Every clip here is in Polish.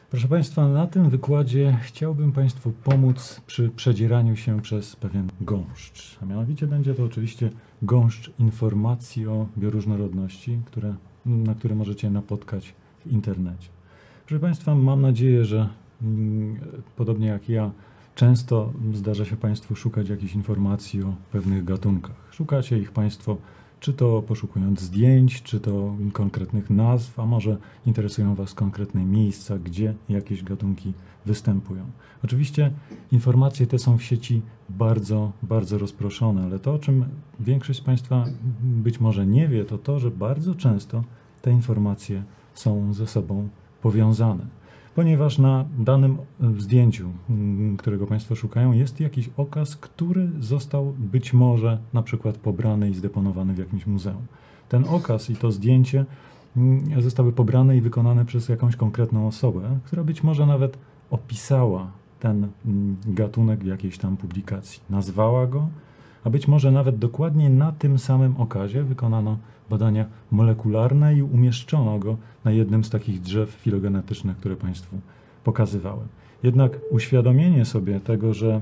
Proszę Państwa, na tym wykładzie chciałbym Państwu pomóc przy przedzieraniu się przez pewien gąszcz. A mianowicie będzie to oczywiście gąszcz informacji o bioróżnorodności, na które możecie napotkać w internecie. Proszę Państwa, mam nadzieję, że podobnie jak ja, często zdarza się Państwu szukać jakichś informacji o pewnych gatunkach. Szukacie ich Państwo czy to poszukując zdjęć, czy to konkretnych nazw, a może interesują Was konkretne miejsca, gdzie jakieś gatunki występują. Oczywiście informacje te są w sieci bardzo, bardzo rozproszone, ale to, o czym większość z Państwa być może nie wie, to to, że bardzo często te informacje są ze sobą powiązane. Ponieważ na danym zdjęciu, którego Państwo szukają, jest jakiś okaz, który został być może na przykład pobrany i zdeponowany w jakimś muzeum. Ten okaz i to zdjęcie zostały pobrane i wykonane przez jakąś konkretną osobę, która być może nawet opisała ten gatunek w jakiejś tam publikacji. Nazwała go, a być może nawet dokładnie na tym samym okazie wykonano badania molekularne i umieszczono go na jednym z takich drzew filogenetycznych, które Państwu pokazywałem. Jednak uświadomienie sobie tego, że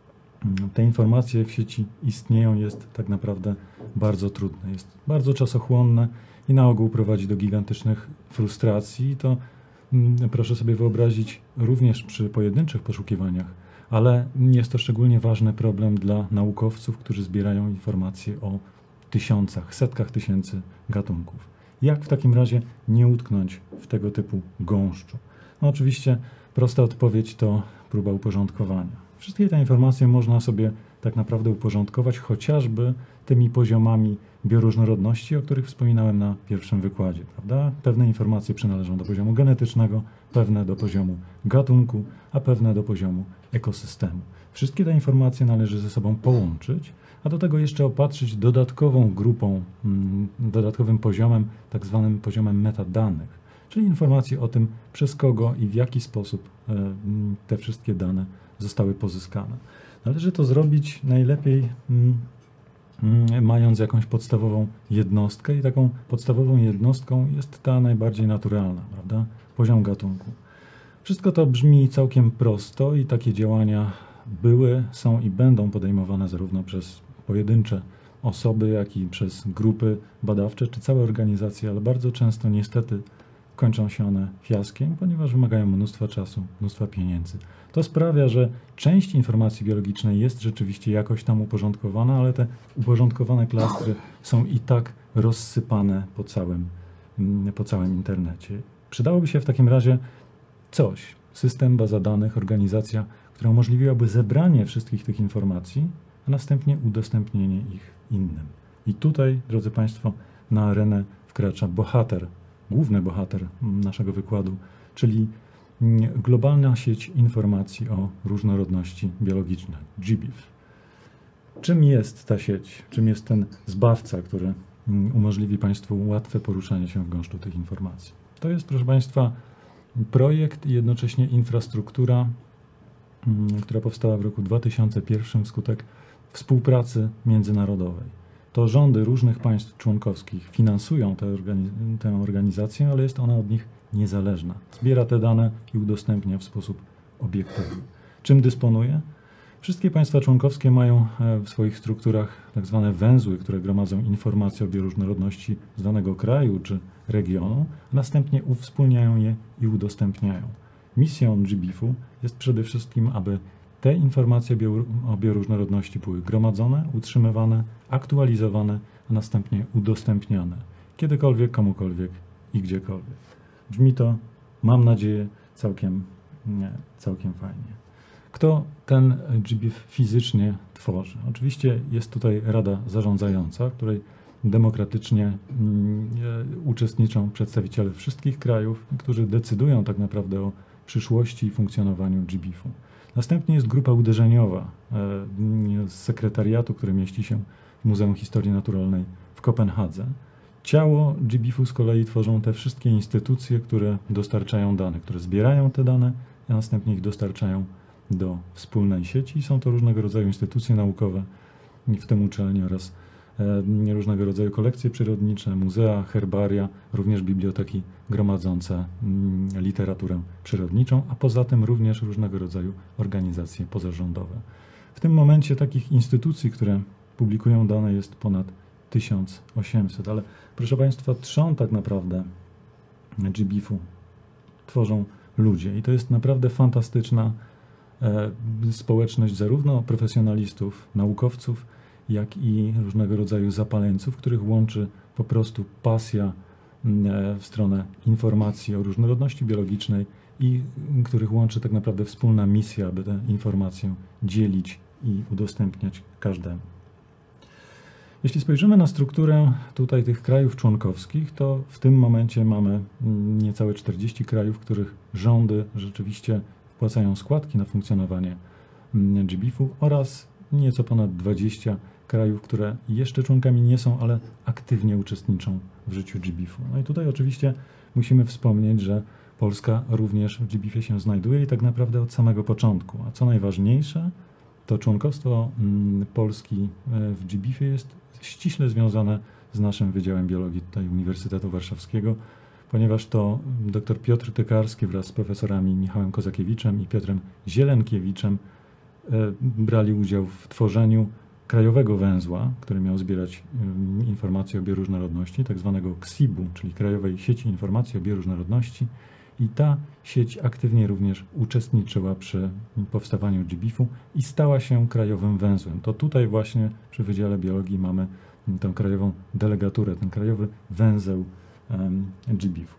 te informacje w sieci istnieją, jest tak naprawdę bardzo trudne, jest bardzo czasochłonne i na ogół prowadzi do gigantycznych frustracji. To proszę sobie wyobrazić również przy pojedynczych poszukiwaniach, ale jest to szczególnie ważny problem dla naukowców, którzy zbierają informacje o tysiącach, setkach tysięcy gatunków. Jak w takim razie nie utknąć w tego typu gąszczu? No oczywiście prosta odpowiedź to próba uporządkowania. Wszystkie te informacje można sobie tak naprawdę uporządkować chociażby tymi poziomami bioróżnorodności, o których wspominałem na pierwszym wykładzie, prawda? Pewne informacje przynależą do poziomu genetycznego, pewne do poziomu gatunku, a pewne do poziomu ekosystemu. Wszystkie te informacje należy ze sobą połączyć, a do tego jeszcze opatrzyć dodatkową grupą, dodatkowym poziomem, tak zwanym poziomem metadanych, czyli informacje o tym, przez kogo i w jaki sposób te wszystkie dane zostały pozyskane. Należy to zrobić najlepiej mając jakąś podstawową jednostkę i taką podstawową jednostką jest ta najbardziej naturalna, prawda? Poziom gatunku. Wszystko to brzmi całkiem prosto i takie działania były, są i będą podejmowane zarówno przez pojedyncze osoby, jak i przez grupy badawcze czy całe organizacje, ale bardzo często niestety kończą się one fiaskiem, ponieważ wymagają mnóstwa czasu, mnóstwa pieniędzy. To sprawia, że część informacji biologicznej jest rzeczywiście jakoś tam uporządkowana, ale te uporządkowane klastry są i tak rozsypane po całym internecie. Przydałoby się w takim razie coś, system, baza danych, organizacja, która umożliwiłaby zebranie wszystkich tych informacji, a następnie udostępnienie ich innym. I tutaj, drodzy Państwo, na arenę wkracza bohater, główny bohater naszego wykładu, czyli globalna sieć informacji o różnorodności biologicznej, GBIF. Czym jest ta sieć? Czym jest ten zbawca, który umożliwi Państwu łatwe poruszanie się w gąszczu tych informacji? To jest, proszę Państwa, projekt i jednocześnie infrastruktura, która powstała w roku 2001 wskutek współpracy międzynarodowej. To rządy różnych państw członkowskich finansują tę organizację, ale jest ona od nich niezależna. Zbiera te dane i udostępnia w sposób obiektywny. Czym dysponuje? Wszystkie państwa członkowskie mają w swoich strukturach tak zwane węzły, które gromadzą informacje o bioróżnorodności z danego kraju czy regionu, a następnie uwspólniają je i udostępniają. Misją GBIF-u jest przede wszystkim, aby te informacje o bioróżnorodności były gromadzone, utrzymywane, aktualizowane, a następnie udostępniane. Kiedykolwiek, komukolwiek i gdziekolwiek. Brzmi to, mam nadzieję, całkiem fajnie. Kto ten GBIF fizycznie tworzy? Oczywiście jest tutaj Rada Zarządzająca, w której demokratycznie uczestniczą przedstawiciele wszystkich krajów, którzy decydują tak naprawdę o przyszłości i funkcjonowaniu GBIF-u. Następnie jest grupa uderzeniowa z sekretariatu, który mieści się w Muzeum Historii Naturalnej w Kopenhadze. Ciało GBIF-u z kolei tworzą te wszystkie instytucje, które dostarczają dane, które zbierają te dane, a następnie ich dostarczają do wspólnej sieci. Są to różnego rodzaju instytucje naukowe, w tym uczelnie oraz różnego rodzaju kolekcje przyrodnicze, muzea, herbaria, również biblioteki gromadzące literaturę przyrodniczą, a poza tym również różnego rodzaju organizacje pozarządowe. W tym momencie takich instytucji, które publikują dane, jest ponad 1800, ale proszę Państwa, trzon tak naprawdę GBIF-u tworzą ludzie i to jest naprawdę fantastyczna społeczność zarówno profesjonalistów, naukowców, jak i różnego rodzaju zapaleńców, których łączy po prostu pasja w stronę informacji o różnorodności biologicznej i których łączy tak naprawdę wspólna misja, aby tę informację dzielić i udostępniać każdemu. Jeśli spojrzymy na strukturę tutaj tych krajów członkowskich, to w tym momencie mamy niecałe 40 krajów, w których rządy rzeczywiście wpłacają składki na funkcjonowanie GBIF-u oraz nieco ponad 20 krajów, które jeszcze członkami nie są, ale aktywnie uczestniczą w życiu GBIF-u. No i tutaj oczywiście musimy wspomnieć, że Polska również w GBIF-ie się znajduje i tak naprawdę od samego początku. A co najważniejsze, to członkostwo Polski w GBIF-ie jest ściśle związane z naszym Wydziałem Biologii tutaj Uniwersytetu Warszawskiego, ponieważ to dr Piotr Tykarski wraz z profesorami Michałem Kozakiewiczem i Piotrem Zielenkiewiczem brali udział w tworzeniu krajowego węzła, który miał zbierać informacje o bioróżnorodności, tak zwanego KSIB-u, czyli Krajowej Sieci Informacji o Bioróżnorodności. I ta sieć aktywnie również uczestniczyła przy powstawaniu GBIF-u i stała się krajowym węzłem. To tutaj właśnie przy Wydziale Biologii mamy tę krajową delegaturę, ten krajowy węzeł GBIF-u.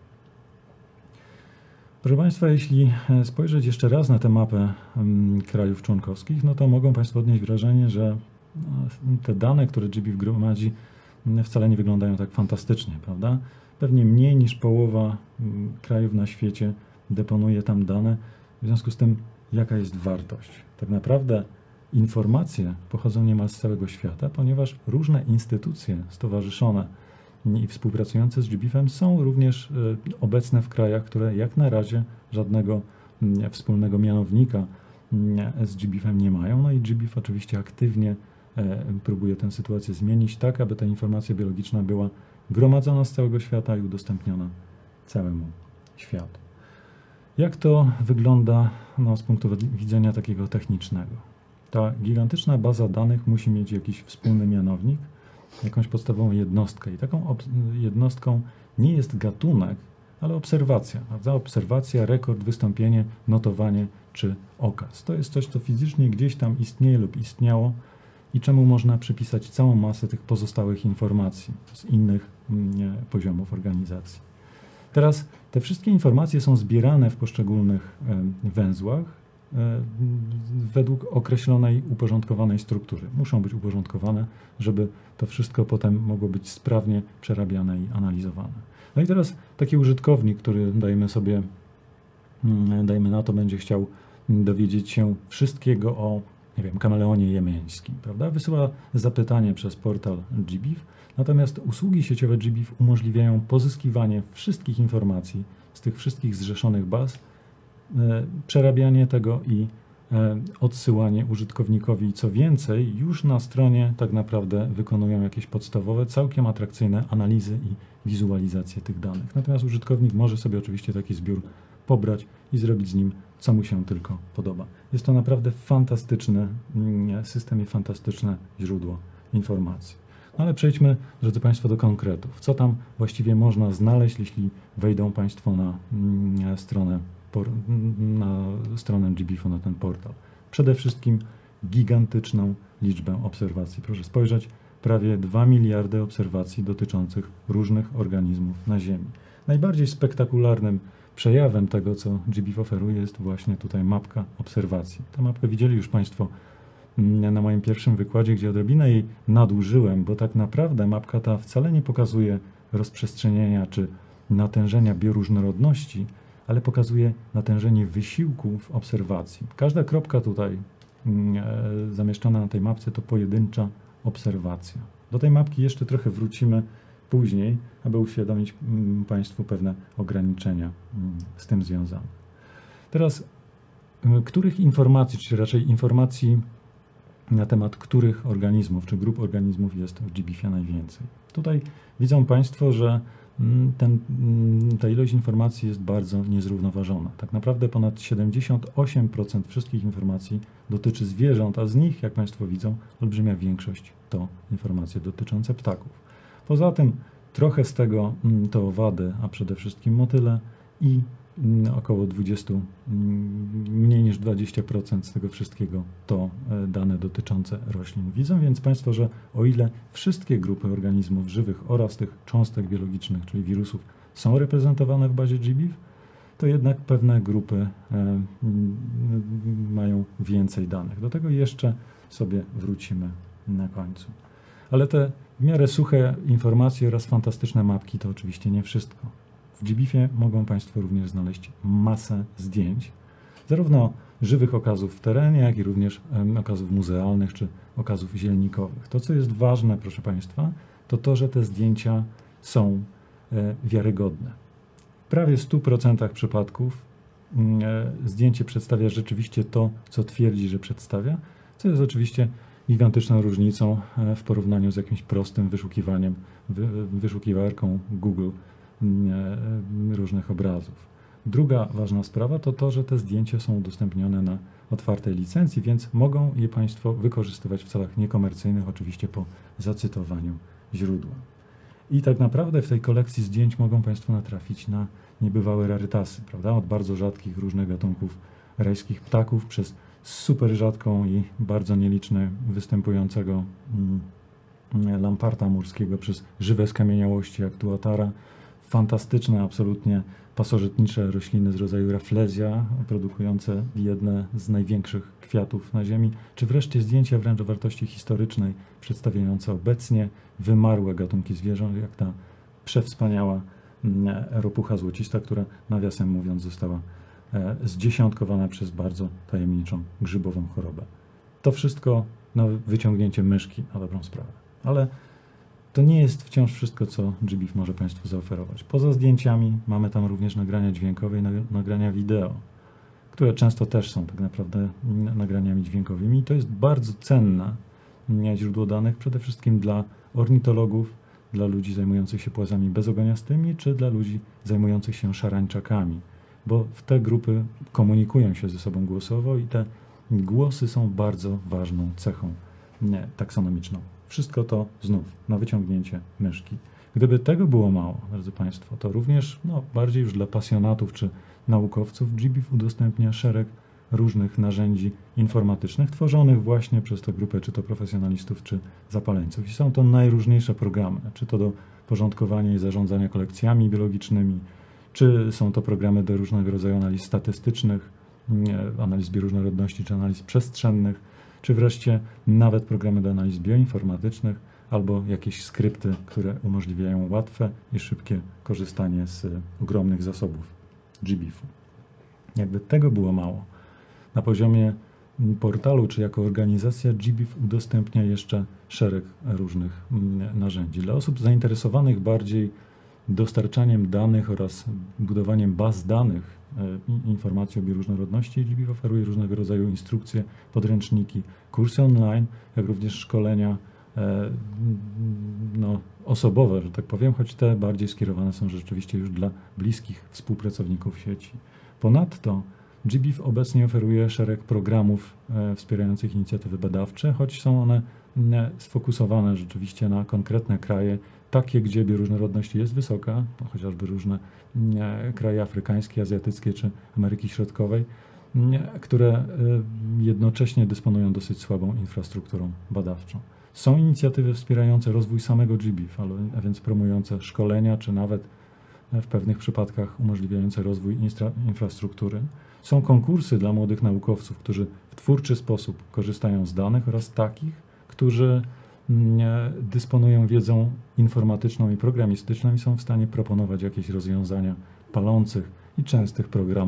Proszę Państwa, jeśli spojrzeć jeszcze raz na tę mapę krajów członkowskich, no to mogą Państwo odnieść wrażenie, że te dane, które GBIF gromadzi, wcale nie wyglądają tak fantastycznie, prawda? Pewnie mniej niż połowa krajów na świecie deponuje tam dane. W związku z tym, jaka jest wartość? Tak naprawdę informacje pochodzą niemal z całego świata, ponieważ różne instytucje stowarzyszone i współpracujące z GBIF-em są również obecne w krajach, które jak na razie żadnego wspólnego mianownika z GBIF-em nie mają. No i GBIF oczywiście aktywnie próbuje tę sytuację zmienić tak, aby ta informacja biologiczna była gromadzona z całego świata i udostępniona całemu światu. Jak to wygląda z punktu widzenia takiego technicznego? Ta gigantyczna baza danych musi mieć jakiś wspólny mianownik, jakąś podstawową jednostkę. I taką jednostką nie jest gatunek, ale obserwacja. Prawda? Obserwacja, rekord, wystąpienie, notowanie czy okaz. To jest coś, co fizycznie gdzieś tam istnieje lub istniało i czemu można przypisać całą masę tych pozostałych informacji z innych poziomów organizacji. Teraz te wszystkie informacje są zbierane w poszczególnych węzłach według określonej, uporządkowanej struktury. Muszą być uporządkowane, żeby to wszystko potem mogło być sprawnie przerabiane i analizowane. No i teraz taki użytkownik, który dajmy na to, będzie chciał dowiedzieć się wszystkiego o, nie wiem, kameleonie jemeńskim, prawda? Wysyła zapytanie przez portal GBIF, natomiast usługi sieciowe GBIF umożliwiają pozyskiwanie wszystkich informacji z tych wszystkich zrzeszonych baz, przerabianie tego i odsyłanie użytkownikowi. Co więcej, już na stronie tak naprawdę wykonują jakieś podstawowe, całkiem atrakcyjne analizy i wizualizacje tych danych. Natomiast użytkownik może sobie oczywiście taki zbiór pobrać i zrobić z nim, co mu się tylko podoba. Jest to naprawdę fantastyczny system i fantastyczne źródło informacji. No ale przejdźmy, drodzy Państwo, do konkretów. Co tam właściwie można znaleźć, jeśli wejdą Państwo na stronę GBIF-u, na ten portal? Przede wszystkim gigantyczną liczbę obserwacji. Proszę spojrzeć, prawie 2 miliardy obserwacji dotyczących różnych organizmów na Ziemi. Najbardziej spektakularnym przejawem tego, co GBIF oferuje, jest właśnie tutaj mapka obserwacji. Tę mapkę widzieli już Państwo na moim pierwszym wykładzie, gdzie odrobinę jej nadużyłem, bo tak naprawdę mapka ta wcale nie pokazuje rozprzestrzenienia czy natężenia bioróżnorodności, ale pokazuje natężenie wysiłku w obserwacji. Każda kropka tutaj zamieszczona na tej mapce to pojedyncza obserwacja. Do tej mapki jeszcze trochę wrócimy później, aby uświadomić Państwu pewne ograniczenia z tym związane. Teraz, których informacji, czy raczej informacji na temat których organizmów czy grup organizmów jest w GBIF-ie najwięcej. Tutaj widzą Państwo, że ta ilość informacji jest bardzo niezrównoważona. Tak naprawdę ponad 78% wszystkich informacji dotyczy zwierząt, a z nich, jak Państwo widzą, olbrzymia większość to informacje dotyczące ptaków. Poza tym trochę z tego to owady, a przede wszystkim motyle i około 20, mniej niż 20% z tego wszystkiego to dane dotyczące roślin. Widzą więc Państwo, że o ile wszystkie grupy organizmów żywych oraz tych cząstek biologicznych, czyli wirusów, są reprezentowane w bazie GBIF, to jednak pewne grupy mają więcej danych. Do tego jeszcze sobie wrócimy na końcu. Ale te w miarę suche informacje oraz fantastyczne mapki to oczywiście nie wszystko. W GBIF-ie mogą Państwo również znaleźć masę zdjęć, zarówno żywych okazów w terenie, jak i również okazów muzealnych czy okazów zielnikowych. To, co jest ważne, proszę Państwa, to to, że te zdjęcia są wiarygodne. W prawie 100% przypadków zdjęcie przedstawia rzeczywiście to, co twierdzi, że przedstawia, co jest oczywiście gigantyczną różnicą w porównaniu z jakimś prostym wyszukiwaniem, wyszukiwarką Google różnych obrazów. Druga ważna sprawa to to, że te zdjęcia są udostępnione na otwartej licencji, więc mogą je Państwo wykorzystywać w celach niekomercyjnych, oczywiście po zacytowaniu źródła. I tak naprawdę w tej kolekcji zdjęć mogą Państwo natrafić na niebywałe rarytasy, prawda? Od bardzo rzadkich różnych gatunków rajskich ptaków przez super rzadką i bardzo nieliczne występującego lamparta morskiego, przez żywe skamieniałości jak tuatara, fantastyczne, absolutnie pasożytnicze rośliny z rodzaju Rafflesia, produkujące jedne z największych kwiatów na Ziemi, czy wreszcie zdjęcia wręcz o wartości historycznej, przedstawiające obecnie wymarłe gatunki zwierząt, jak ta przewspaniała ropucha złocista, która, nawiasem mówiąc, została zdziesiątkowana przez bardzo tajemniczą grzybową chorobę. To wszystko na wyciągnięcie myszki, na dobrą sprawę. Ale to nie jest wciąż wszystko, co GBIF może Państwu zaoferować. Poza zdjęciami mamy tam również nagrania dźwiękowe i nagrania wideo, które często też są tak naprawdę nagraniami dźwiękowymi. I to jest bardzo cenne źródło danych przede wszystkim dla ornitologów, dla ludzi zajmujących się płazami bezogoniastymi, czy dla ludzi zajmujących się szarańczakami, bo w te grupy komunikują się ze sobą głosowo i te głosy są bardzo ważną cechą taksonomiczną. Wszystko to znów na wyciągnięcie myszki. Gdyby tego było mało, drodzy Państwo, to również bardziej już dla pasjonatów czy naukowców GBIF udostępnia szereg różnych narzędzi informatycznych tworzonych właśnie przez tę grupę, czy to profesjonalistów, czy zapaleńców. I są to najróżniejsze programy, czy to do porządkowania i zarządzania kolekcjami biologicznymi, czy są to programy do różnego rodzaju analiz statystycznych, analiz bioróżnorodności, czy analiz przestrzennych, czy wreszcie nawet programy do analiz bioinformatycznych, albo jakieś skrypty, które umożliwiają łatwe i szybkie korzystanie z ogromnych zasobów GBIF-u. Jakby tego było mało, na poziomie portalu, czy jako organizacja GBIF udostępnia jeszcze szereg różnych narzędzi. Dla osób zainteresowanych bardziej dostarczaniem danych oraz budowaniem baz danych, informacji o bioróżnorodności, GBIF oferuje różnego rodzaju instrukcje, podręczniki, kursy online, jak również szkolenia osobowe, że tak powiem, choć te bardziej skierowane są rzeczywiście już dla bliskich współpracowników sieci. Ponadto GBIF obecnie oferuje szereg programów wspierających inicjatywy badawcze, choć są one sfokusowane rzeczywiście na konkretne kraje, takie, gdzie bioróżnorodność jest wysoka, chociażby różne kraje afrykańskie, azjatyckie czy Ameryki Środkowej, które jednocześnie dysponują dosyć słabą infrastrukturą badawczą. Są inicjatywy wspierające rozwój samego GBIF, a więc promujące szkolenia, czy nawet w pewnych przypadkach umożliwiające rozwój infrastruktury. Są konkursy dla młodych naukowców, którzy w twórczy sposób korzystają z danych oraz takich, którzy dysponują wiedzą informatyczną i programistyczną i są w stanie proponować jakieś rozwiązania palących i częstych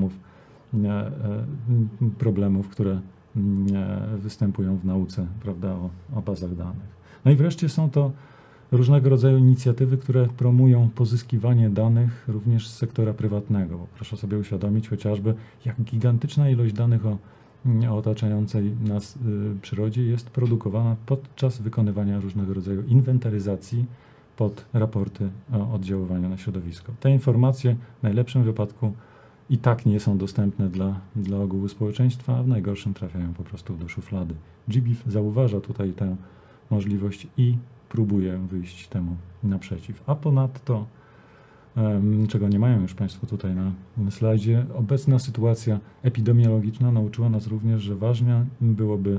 problemów, które występują w nauce, prawda, o bazach danych. No i wreszcie są to różnego rodzaju inicjatywy, które promują pozyskiwanie danych również z sektora prywatnego. Bo proszę sobie uświadomić chociażby, jak gigantyczna ilość danych o o otaczającej nas przyrodzie jest produkowana podczas wykonywania różnego rodzaju inwentaryzacji pod raporty o oddziaływaniu na środowisko. Te informacje w najlepszym wypadku i tak nie są dostępne dla ogółu społeczeństwa, a w najgorszym trafiają po prostu do szuflady. GBIF zauważa tutaj tę możliwość i próbuje wyjść temu naprzeciw. A ponadto, czego nie mają już Państwo tutaj na slajdzie, obecna sytuacja epidemiologiczna nauczyła nas również, że ważne byłoby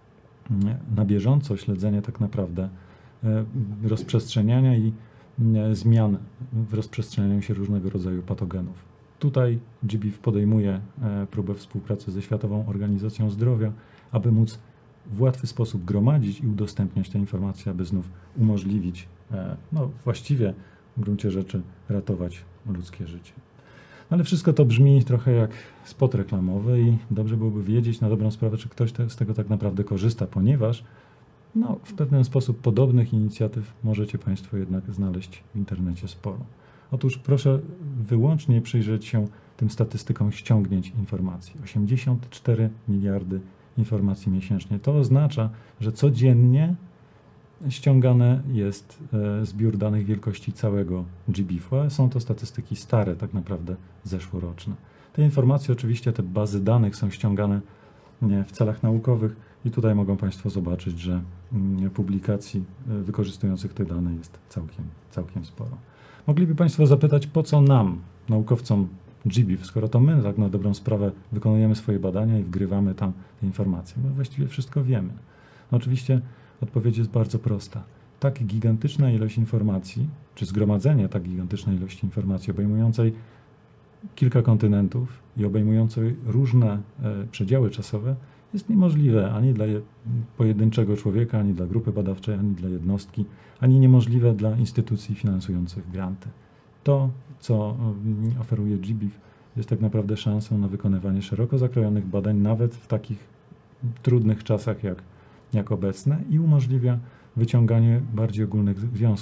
na bieżąco śledzenie tak naprawdę rozprzestrzeniania i zmian w rozprzestrzenianiu się różnego rodzaju patogenów. Tutaj GBIF podejmuje próbę współpracy ze Światową Organizacją Zdrowia, aby móc w łatwy sposób gromadzić i udostępniać te informacje, aby znów umożliwić, właściwie w gruncie rzeczy ratować ludzkie życie. Ale wszystko to brzmi trochę jak spot reklamowy i dobrze byłoby wiedzieć na dobrą sprawę, czy ktoś z tego tak naprawdę korzysta, ponieważ w pewien sposób podobnych inicjatyw możecie Państwo jednak znaleźć w internecie sporo. Otóż proszę wyłącznie przyjrzeć się tym statystykom ściągnięć informacji. 84 miliardy informacji miesięcznie. To oznacza, że codziennie ściągane jest zbiór danych wielkości całego GBIF-u, a są to statystyki stare, tak naprawdę zeszłoroczne. Te informacje, oczywiście te bazy danych są ściągane w celach naukowych i tutaj mogą Państwo zobaczyć, że publikacji wykorzystujących te dane jest całkiem sporo. Mogliby Państwo zapytać, po co nam, naukowcom GBIF, skoro to my tak na dobrą sprawę wykonujemy swoje badania i wgrywamy tam te informacje. My właściwie wszystko wiemy. Oczywiście odpowiedź jest bardzo prosta. Tak gigantyczna ilość informacji, czy zgromadzenie tak gigantycznej ilości informacji obejmującej kilka kontynentów i obejmującej różne przedziały czasowe jest niemożliwe ani dla pojedynczego człowieka, ani dla grupy badawczej, ani dla jednostki, ani niemożliwe dla instytucji finansujących granty. To, co oferuje GBIF, jest tak naprawdę szansą na wykonywanie szeroko zakrojonych badań, nawet w takich trudnych czasach jak obecne i umożliwia wyciąganie bardziej ogólnych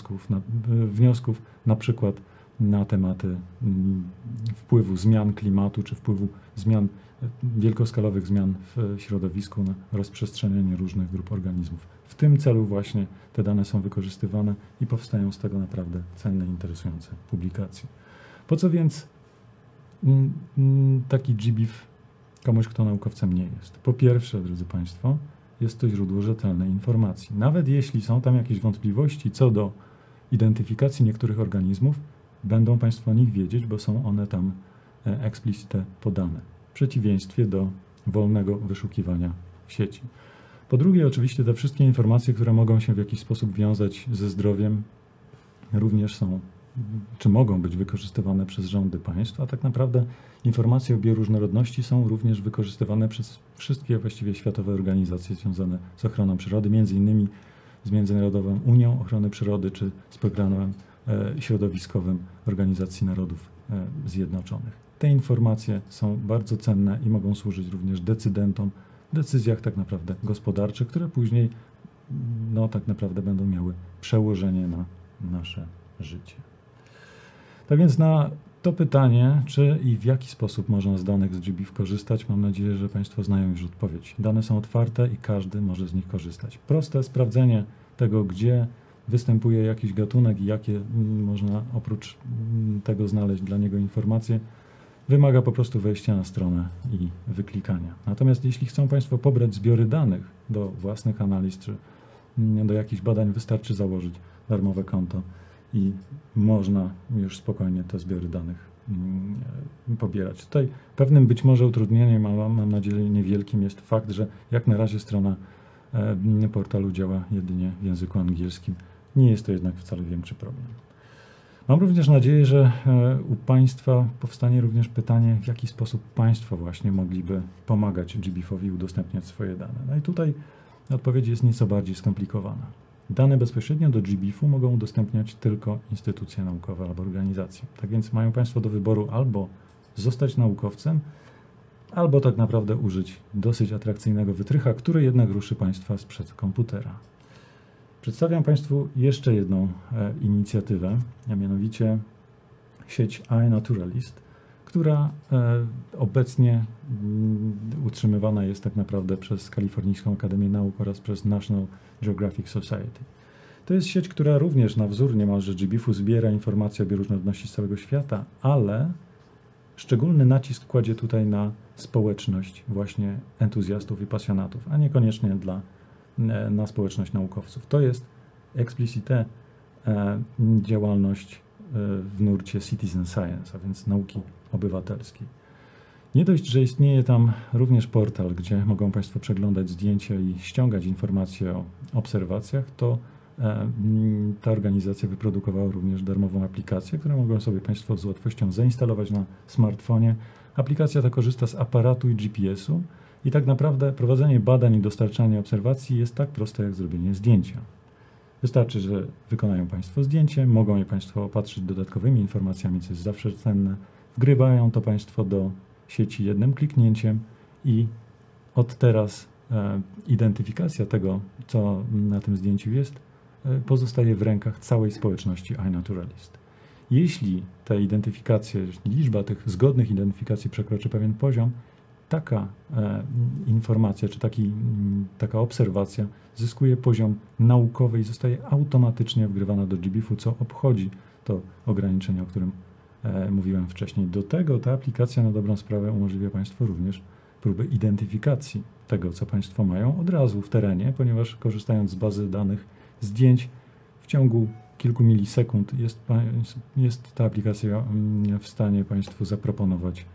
wniosków, na przykład na tematy wpływu zmian klimatu, czy wpływu wielkoskalowych zmian w środowisku na rozprzestrzenianie różnych grup organizmów. W tym celu właśnie te dane są wykorzystywane i powstają z tego naprawdę cenne, interesujące publikacje. Po co więc taki GBIF komuś, kto naukowcem nie jest? Po pierwsze, drodzy Państwo, jest to źródło rzetelnej informacji. Nawet jeśli są tam jakieś wątpliwości co do identyfikacji niektórych organizmów, będą Państwo o nich wiedzieć, bo są one tam explicite podane, w przeciwieństwie do wolnego wyszukiwania w sieci. Po drugie, oczywiście te wszystkie informacje, które mogą się w jakiś sposób wiązać ze zdrowiem, również są, czy mogą być wykorzystywane przez rządy państw, a tak naprawdę informacje o bioróżnorodności są również wykorzystywane przez wszystkie właściwie światowe organizacje związane z ochroną przyrody, między innymi z Międzynarodową Unią Ochrony Przyrody, czy z programem środowiskowym Organizacji Narodów Zjednoczonych. Te informacje są bardzo cenne i mogą służyć również decydentom w decyzjach tak naprawdę gospodarczych, które później tak naprawdę będą miały przełożenie na nasze życie. Tak więc na to pytanie, czy i w jaki sposób można z danych z GBIF korzystać, mam nadzieję, że Państwo znają już odpowiedź. Dane są otwarte i każdy może z nich korzystać. Proste sprawdzenie tego, gdzie występuje jakiś gatunek i jakie można oprócz tego znaleźć dla niego informacje, wymaga po prostu wejścia na stronę i wyklikania. Natomiast jeśli chcą Państwo pobrać zbiory danych do własnych analiz czy do jakichś badań, wystarczy założyć darmowe konto i można już spokojnie te zbiory danych pobierać. Tutaj pewnym być może utrudnieniem, ale mam nadzieję niewielkim, jest fakt, że jak na razie strona portalu działa jedynie w języku angielskim. Nie jest to jednak wcale większy problem. Mam również nadzieję, że u Państwa powstanie również pytanie, w jaki sposób Państwo właśnie mogliby pomagać GBIF-owi udostępniać swoje dane. No i tutaj odpowiedź jest nieco bardziej skomplikowana. Dane bezpośrednio do GBIF-u mogą udostępniać tylko instytucje naukowe albo organizacje. Tak więc mają Państwo do wyboru albo zostać naukowcem, albo tak naprawdę użyć dosyć atrakcyjnego wytrycha, który jednak ruszy Państwa sprzed komputera. Przedstawiam Państwu jeszcze jedną inicjatywę, a mianowicie sieć iNaturalist, która obecnie utrzymywana jest tak naprawdę przez Kalifornijską Akademię Nauk oraz przez National Geographic Society. To jest sieć, która również na wzór niemalże GBIF-u zbiera informacje o bioróżnorodności z całego świata, ale szczególny nacisk kładzie tutaj na społeczność właśnie entuzjastów i pasjonatów, a niekoniecznie na społeczność naukowców. To jest explicite działalność w nurcie citizen science, a więc nauki obywatelskiej. Nie dość, że istnieje tam również portal, gdzie mogą Państwo przeglądać zdjęcia i ściągać informacje o obserwacjach, to ta organizacja wyprodukowała również darmową aplikację, którą mogą sobie Państwo z łatwością zainstalować na smartfonie. Aplikacja ta korzysta z aparatu i GPS-u i tak naprawdę prowadzenie badań i dostarczanie obserwacji jest tak proste jak zrobienie zdjęcia. Wystarczy, że wykonają Państwo zdjęcie, mogą je Państwo opatrzyć dodatkowymi informacjami, co jest zawsze cenne. Wgrywają to Państwo do sieci jednym kliknięciem i od teraz identyfikacja tego, co na tym zdjęciu jest, pozostaje w rękach całej społeczności iNaturalist. Jeśli te identyfikacje, liczba tych zgodnych identyfikacji przekroczy pewien poziom, taka informacja czy taka obserwacja zyskuje poziom naukowy i zostaje automatycznie wgrywana do GBIF-u, co obchodzi to ograniczenie, o którym mówiłem wcześniej. Do tego ta aplikacja na dobrą sprawę umożliwia Państwu również próbę identyfikacji tego, co Państwo mają od razu w terenie, ponieważ korzystając z bazy danych zdjęć w ciągu kilku milisekund jest ta aplikacja w stanie Państwu zaproponować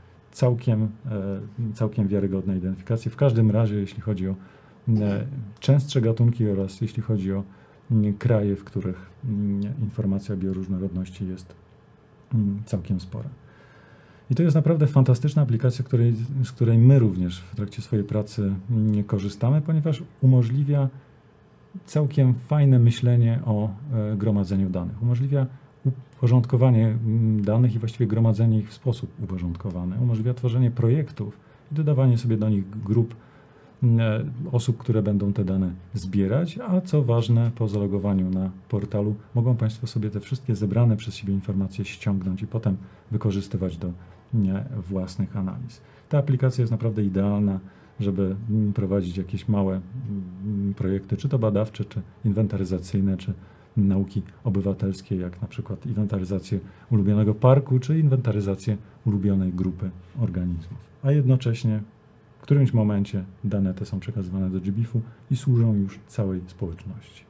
całkiem wiarygodne identyfikacje. W każdym razie, jeśli chodzi o częstsze gatunki oraz jeśli chodzi o kraje, w których informacja o bioróżnorodności jest całkiem spora. I to jest naprawdę fantastyczna aplikacja, z której my również w trakcie swojej pracy korzystamy, ponieważ umożliwia całkiem fajne myślenie o gromadzeniu danych. Umożliwia uporządkowanie danych i właściwie gromadzenie ich w sposób uporządkowany. Umożliwia tworzenie projektów i dodawanie sobie do nich grup osób, które będą te dane zbierać, a co ważne, po zalogowaniu na portalu mogą Państwo sobie te wszystkie zebrane przez siebie informacje ściągnąć i potem wykorzystywać do własnych analiz. Ta aplikacja jest naprawdę idealna, żeby prowadzić jakieś małe projekty, czy to badawcze, czy inwentaryzacyjne, czy nauki obywatelskie, jak na przykład inwentaryzację ulubionego parku, czy inwentaryzację ulubionej grupy organizmów. A jednocześnie w którymś momencie dane te są przekazywane do GBIF-u i służą już całej społeczności.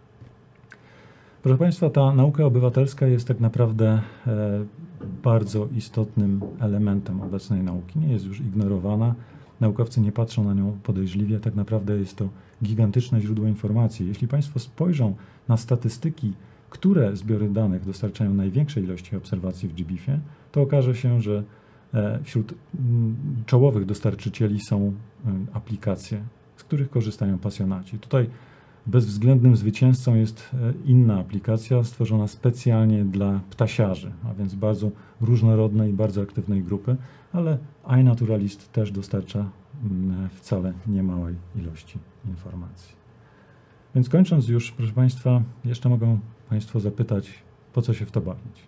Proszę Państwa, ta nauka obywatelska jest tak naprawdę bardzo istotnym elementem obecnej nauki. Nie jest już ignorowana. Naukowcy nie patrzą na nią podejrzliwie. Tak naprawdę jest to gigantyczne źródło informacji. Jeśli Państwo spojrzą na statystyki, które zbiory danych dostarczają największej ilości obserwacji w GBIF-ie, to okaże się, że wśród czołowych dostarczycieli są aplikacje, z których korzystają pasjonaci. Tutaj bezwzględnym zwycięzcą jest inna aplikacja stworzona specjalnie dla ptasiarzy, a więc bardzo różnorodnej i bardzo aktywnej grupy, ale iNaturalist też dostarcza wcale niemałej ilości informacji. Więc kończąc już, proszę Państwa, jeszcze mogą Państwo zapytać, po co się w to bawić.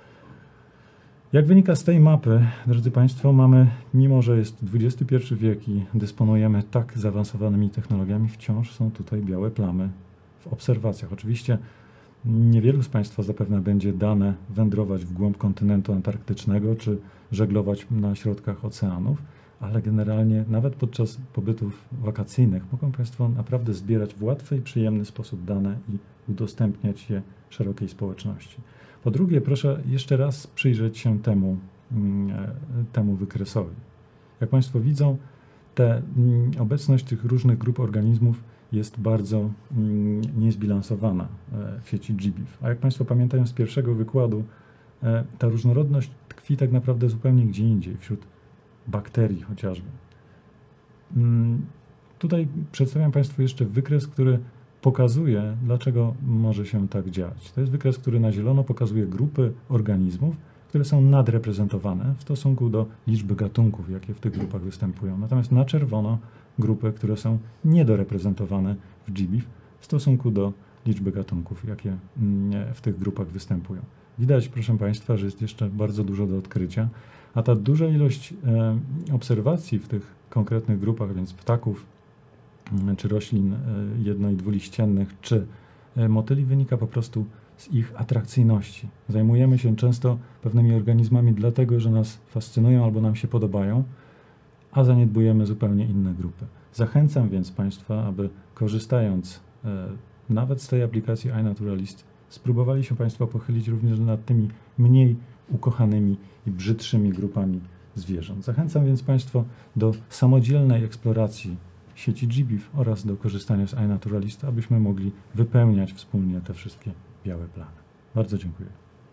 Jak wynika z tej mapy, drodzy Państwo, mimo że jest XXI wiek i dysponujemy tak zaawansowanymi technologiami, wciąż są tutaj białe plamy w obserwacjach. Oczywiście niewielu z Państwa zapewne będzie dane wędrować w głąb kontynentu antarktycznego czy żeglować na środkach oceanów, ale generalnie nawet podczas pobytów wakacyjnych mogą Państwo naprawdę zbierać w łatwy i przyjemny sposób dane i udostępniać je szerokiej społeczności. Po drugie, proszę jeszcze raz przyjrzeć się temu wykresowi. Jak Państwo widzą, obecność tych różnych grup organizmów jest bardzo niezbilansowana w sieci GBIF. A jak Państwo pamiętają z pierwszego wykładu, ta różnorodność tkwi tak naprawdę zupełnie gdzie indziej, wśród bakterii chociażby. Tutaj przedstawiam Państwu jeszcze wykres, który pokazuje, dlaczego może się tak dziać. To jest wykres, który na zielono pokazuje grupy organizmów, które są nadreprezentowane w stosunku do liczby gatunków, jakie w tych grupach występują. Natomiast na czerwono grupy, które są niedoreprezentowane w GBIF w stosunku do liczby gatunków, jakie w tych grupach występują. Widać, proszę Państwa, że jest jeszcze bardzo dużo do odkrycia, A ta duża ilość obserwacji w tych konkretnych grupach, więc ptaków, czy roślin jedno- i dwuliściennych, czy motyli, wynika po prostu z ich atrakcyjności. Zajmujemy się często pewnymi organizmami dlatego, że nas fascynują albo nam się podobają, a zaniedbujemy zupełnie inne grupy. Zachęcam więc Państwa, aby korzystając nawet z tej aplikacji iNaturalist, spróbowali się Państwo pochylić również nad tymi mniej ukochanymi i brzydszymi grupami zwierząt. Zachęcam więc Państwa do samodzielnej eksploracji sieci GBIF oraz do korzystania z iNaturalist, abyśmy mogli wypełniać wspólnie te wszystkie białe plany. Bardzo dziękuję.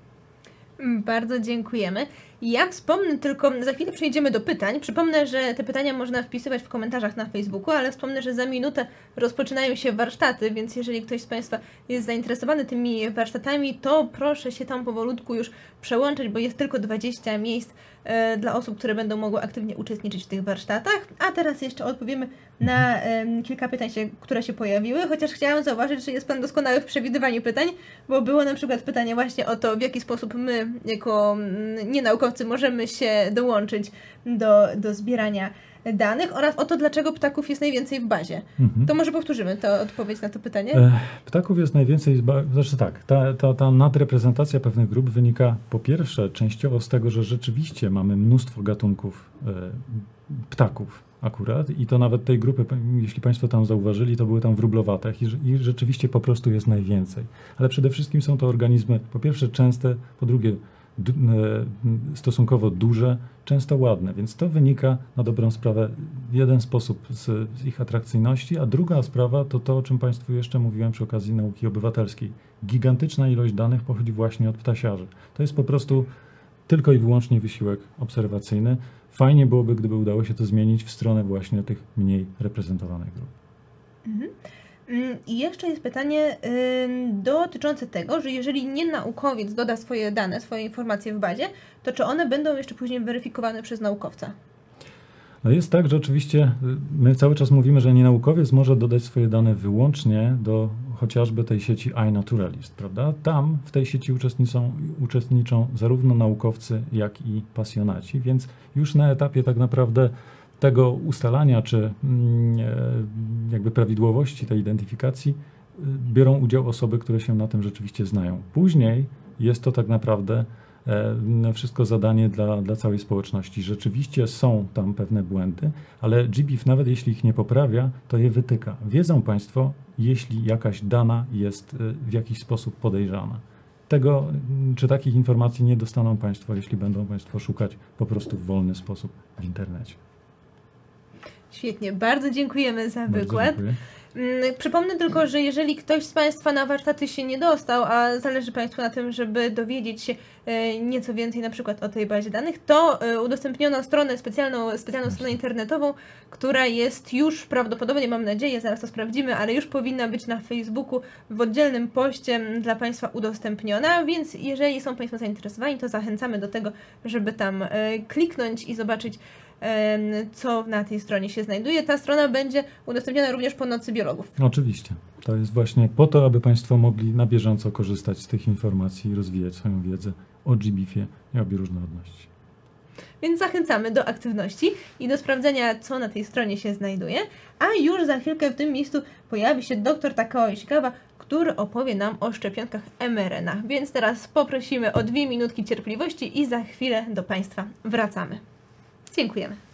Bardzo dziękujemy. Ja wspomnę tylko, za chwilę przejdziemy do pytań. Przypomnę, że te pytania można wpisywać w komentarzach na Facebooku, ale wspomnę, że za minutę rozpoczynają się warsztaty, więc jeżeli ktoś z Państwa jest zainteresowany tymi warsztatami, to proszę się tam powolutku już przełączyć, bo jest tylko 20 miejsc dla osób, które będą mogły aktywnie uczestniczyć w tych warsztatach. A teraz jeszcze odpowiemy na kilka pytań, które się pojawiły, chociaż chciałam zauważyć, że jest Pan doskonały w przewidywaniu pytań, bo było na przykład pytanie właśnie o to, w jaki sposób my, jako nienaukowcy, możemy się dołączyć do zbierania danych oraz o to, dlaczego ptaków jest najwięcej w bazie. To może powtórzymy to odpowiedź na to pytanie? Ptaków jest najwięcej, znaczy tak, ta nadreprezentacja pewnych grup wynika po pierwsze częściowo z tego, że rzeczywiście mamy mnóstwo gatunków ptaków akurat i to nawet tej grupy, jeśli Państwo tam zauważyli, to były tam wróblowate i rzeczywiście po prostu jest najwięcej. Ale przede wszystkim są to organizmy po pierwsze częste, po drugie stosunkowo duże, często ładne, więc to wynika na dobrą sprawę w jeden sposób z ich atrakcyjności, a druga sprawa to to, o czym Państwu jeszcze mówiłem przy okazji nauki obywatelskiej. Gigantyczna ilość danych pochodzi właśnie od ptasiarzy. To jest po prostu tylko i wyłącznie wysiłek obserwacyjny. Fajnie byłoby, gdyby udało się to zmienić w stronę właśnie tych mniej reprezentowanych grup. I jeszcze jest pytanie dotyczące tego, że jeżeli nienaukowiec doda swoje dane, swoje informacje w bazie, to czy one będą jeszcze później weryfikowane przez naukowca? No jest tak, że oczywiście my cały czas mówimy, że nienaukowiec może dodać swoje dane wyłącznie do chociażby tej sieci iNaturalist, prawda? Tam w tej sieci uczestniczą zarówno naukowcy, jak i pasjonaci, więc już na etapie tak naprawdę tego ustalania, czy jakby prawidłowości tej identyfikacji biorą udział osoby, które się na tym rzeczywiście znają. Później jest to tak naprawdę wszystko zadanie dla całej społeczności. Rzeczywiście są tam pewne błędy, ale GBIF nawet jeśli ich nie poprawia, to je wytyka. Wiedzą Państwo, jeśli jakaś dana jest w jakiś sposób podejrzana. Tego, czy takich informacji nie dostaną Państwo, jeśli będą Państwo szukać po prostu w wolny sposób w internecie. Świetnie, bardzo dziękujemy za wykład. Dziękuję. Przypomnę tylko, że jeżeli ktoś z Państwa na warsztaty się nie dostał, a zależy Państwu na tym, żeby dowiedzieć się nieco więcej na przykład o tej bazie danych, to udostępniono stronę, specjalną stronę internetową, która jest już prawdopodobnie, mam nadzieję, zaraz to sprawdzimy, ale już powinna być na Facebooku w oddzielnym poście dla Państwa udostępniona, więc jeżeli są Państwo zainteresowani, to zachęcamy do tego, żeby tam kliknąć i zobaczyć, co na tej stronie się znajduje. Ta strona będzie udostępniona również po Nocy Biologów. Oczywiście. To jest właśnie po to, aby Państwo mogli na bieżąco korzystać z tych informacji i rozwijać swoją wiedzę o GBIF-ie i o bioróżnorodności. Więc zachęcamy do aktywności i do sprawdzenia, co na tej stronie się znajduje. A już za chwilkę w tym miejscu pojawi się dr Takao Ishikawa, który opowie nam o szczepionkach mRNA. Więc teraz poprosimy o 2 minutki cierpliwości i za chwilę do Państwa wracamy. Dziękujemy.